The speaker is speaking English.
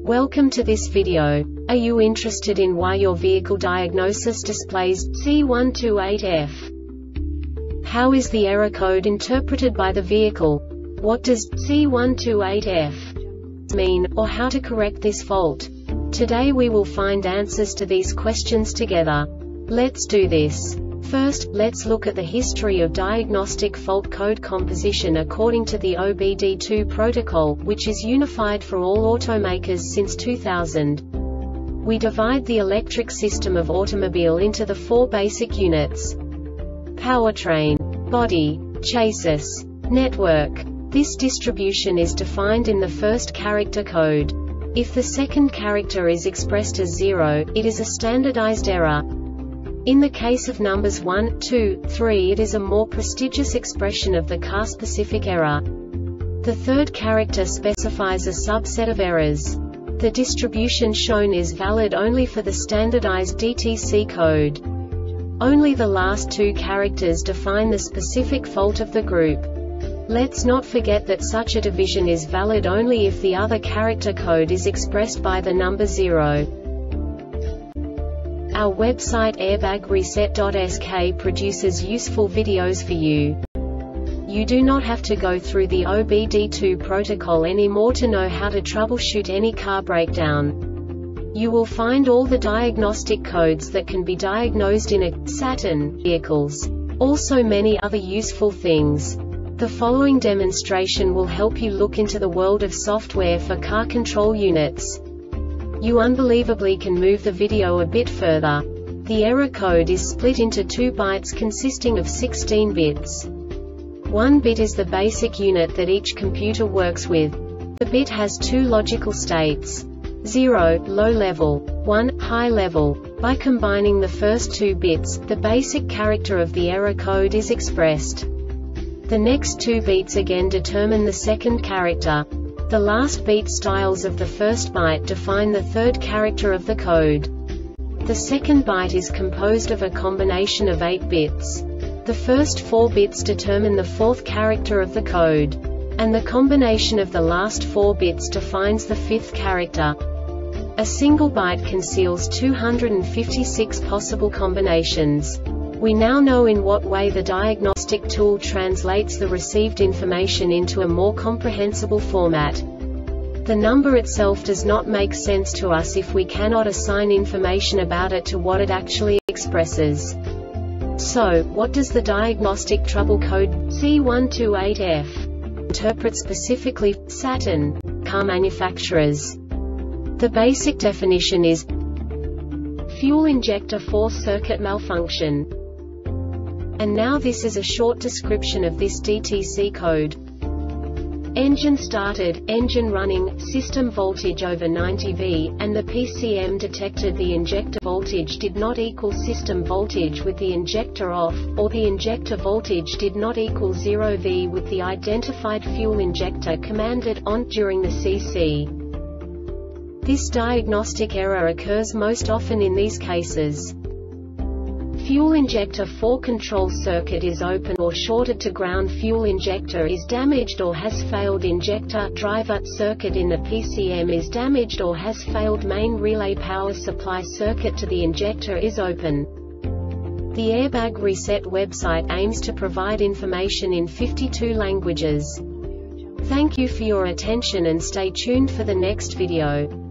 Welcome to this video. Are you interested in why your vehicle diagnosis displays C128F? How is the error code interpreted by the vehicle? What does C128F mean, or how to correct this fault? Today we will find answers to these questions together. Let's do this. First, let's look at the history of diagnostic fault code composition according to the OBD2 protocol, which is unified for all automakers since 2000. We divide the electric system of automobile into the four basic units: powertrain, body, chassis, network. This distribution is defined in the first character code. If the second character is expressed as 0, it is a standardized error. In the case of numbers 1, 2, 3, it is a more prestigious expression of the car-specific error. The third character specifies a subset of errors. The distribution shown is valid only for the standardized DTC code. Only the last two characters define the specific fault of the group. Let's not forget that such a division is valid only if the other character code is expressed by the number 0. Our website airbagreset.sk produces useful videos for you. You do not have to go through the OBD2 protocol anymore to know how to troubleshoot any car breakdown. You will find all the diagnostic codes that can be diagnosed in a Saturn vehicles. Also many other useful things. The following demonstration will help you look into the world of software for car control units. You unbelievably can move the video a bit further. The error code is split into 2 bytes consisting of 16 bits. 1 bit is the basic unit that each computer works with. The bit has 2 logical states: 0, low level, 1, high level. By combining the first 2 bits, the basic character of the error code is expressed. The next 2 beats again determine the second character. The last beat styles of the first byte define the third character of the code. The second byte is composed of a combination of 8 bits. The first 4 bits determine the fourth character of the code. And the combination of the last 4 bits defines the fifth character. A single byte conceals 256 possible combinations. We now know in what way the diagnostic tool translates the received information into a more comprehensible format. The number itself does not make sense to us if we cannot assign information about it to what it actually expresses. So, what does the diagnostic trouble code C128F interpret specifically for Saturn car manufacturers? The basic definition is fuel injector force circuit malfunction. And now this is a short description of this DTC code. Engine started, engine running, system voltage over 90 V, and the PCM detected the injector voltage did not equal system voltage with the injector off, or the injector voltage did not equal 0 V with the identified fuel injector commanded on during the CC. This diagnostic error occurs most often in these cases: fuel injector 4 control circuit is open or shorted to ground, fuel injector is damaged or has failed, injector driver circuit in the PCM is damaged or has failed, main relay power supply circuit to the injector is open. The Airbag Reset website aims to provide information in 52 languages. Thank you for your attention and stay tuned for the next video.